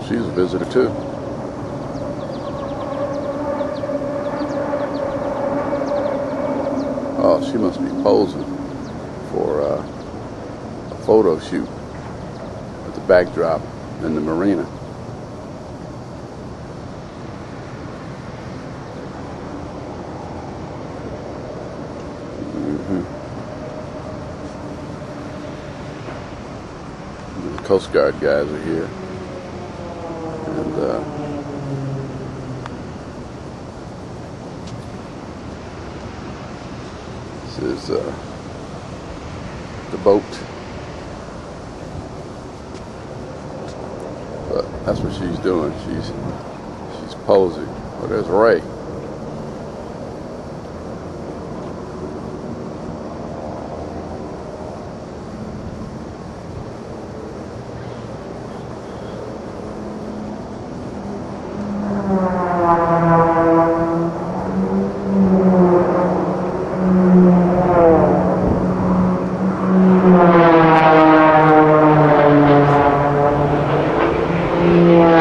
she's a visitor too. Oh, she must be posing for a photo shoot with the backdrop in the marina. The Coast Guard guys are here, and this is the boat. But that's what she's doing. She's posing. Oh, there's Ray. Yeah.